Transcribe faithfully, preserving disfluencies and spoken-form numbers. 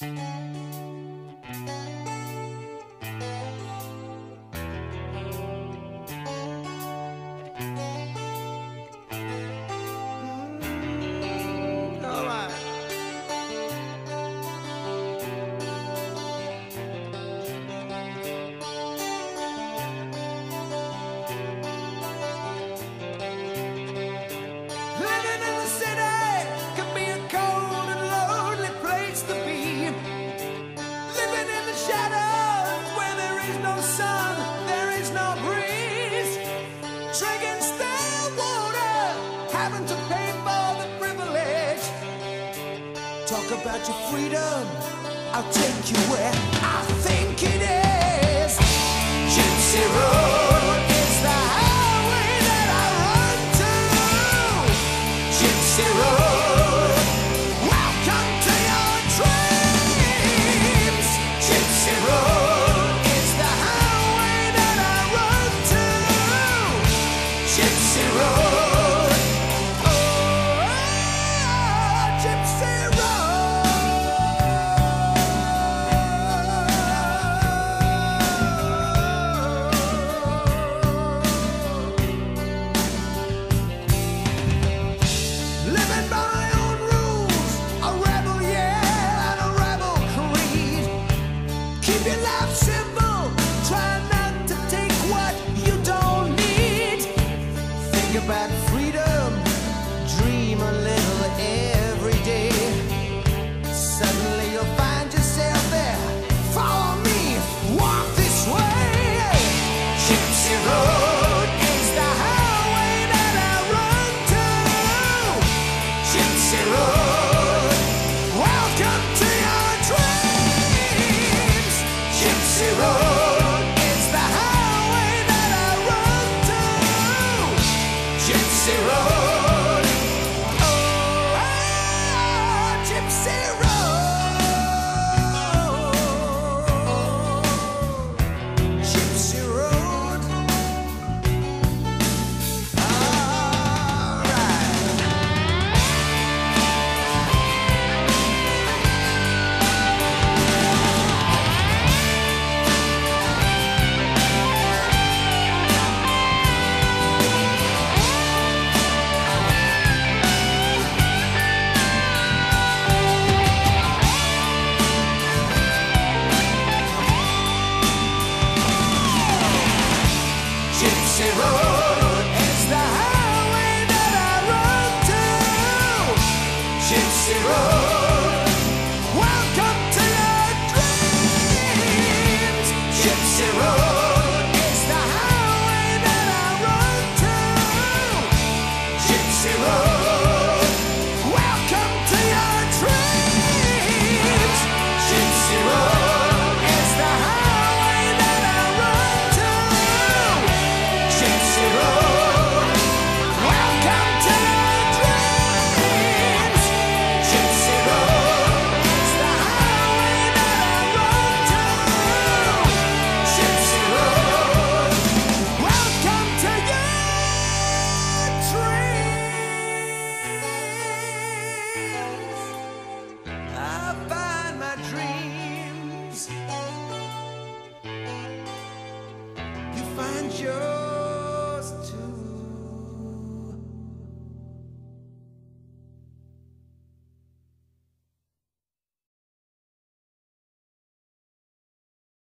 Talk about your freedom, I'll take you where I think it is. Gypsy Road is the highway that I run to. Gypsy Road, welcome to your dreams. Gypsy Road is the highway that I run to. Gypsy Road, oh, Gypsy Road. About freedom, dream a little every day. Suddenly you'll find yourself there. Follow me, walk this way. Gypsy Road is the highway that I run to. Gypsy Road, welcome to your dreams. Gypsy Road is the highway that I run to. Gypsy Road, oh, oh, Gypsy Road, Gypsy Road, all right. Gypsy Road is the highway that I run to. Gypsy Road, welcome to your dreams. Gypsy Road is the highway that I run to. Gypsy Road, welcome to your dreams. Gypsy Road is the highway that I run to. Gypsy Road, welcome to your dreams. Gypsy Road is the highway that I run to. Gypsy Road, welcome to your dreams. I find my dreams. You find your